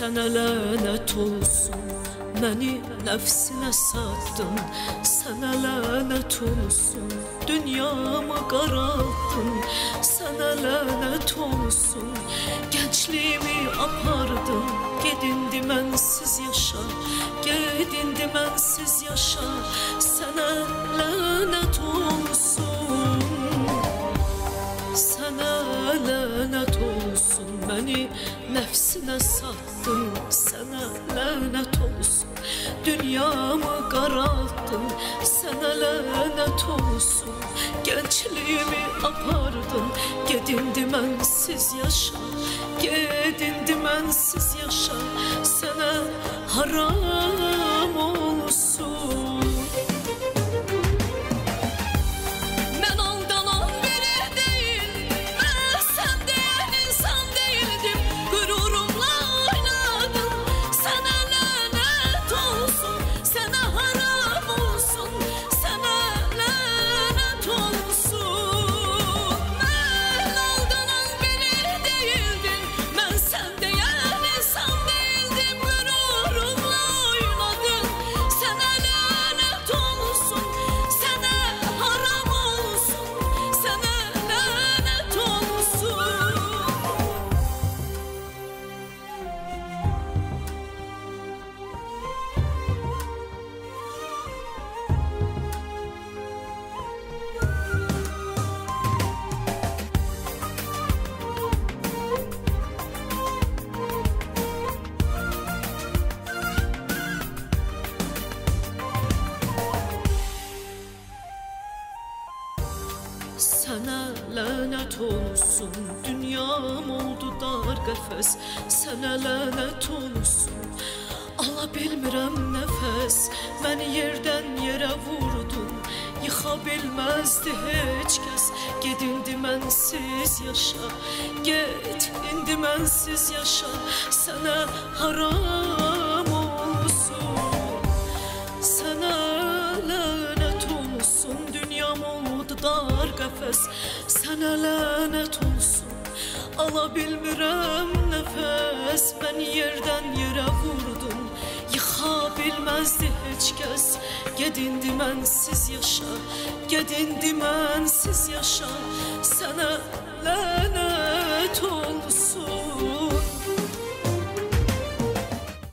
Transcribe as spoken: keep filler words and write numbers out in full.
Sənə lənət olsun, məni nəfsinə satdın. Sənə lənət olsun, dünyamı qaraltdın. Sənə lənət olsun, gəncliyimi apardın. Gedindi mənsiz yaşa, gedindi mənsiz yaşa. Sənə lənət olsun, sənə lənət olsun, məni nəfsinə satdın. Sənə lənət olsun, dünyamı qaraltdın. Sənə lənət olsun, gəncliyimi apardın. Gedindi mənsiz yaşa, gedindi mənsiz yaşa. Sənə haram olsun. Sənə lənət olsun, dünyam oldu dar qəfəs. Sənə lənət olsun, ala bilmirəm nəfəs. Məni yerdən yerə vurdun, yıxa bilməzdi heç kəs. Get indi mənsiz yaşa, get indi mənsiz yaşa. Sənə haram olsun, sənə lənət olsun, dünyam oldu dar qəfəs. Sənə lənət olsun, ala bilmirəm nəfəs. Məni yerdən yerə vurdun, yıxa bilməzdi heç kəs. Get indi mənsiz yaşa, get indi mənsiz yaşa. Sənə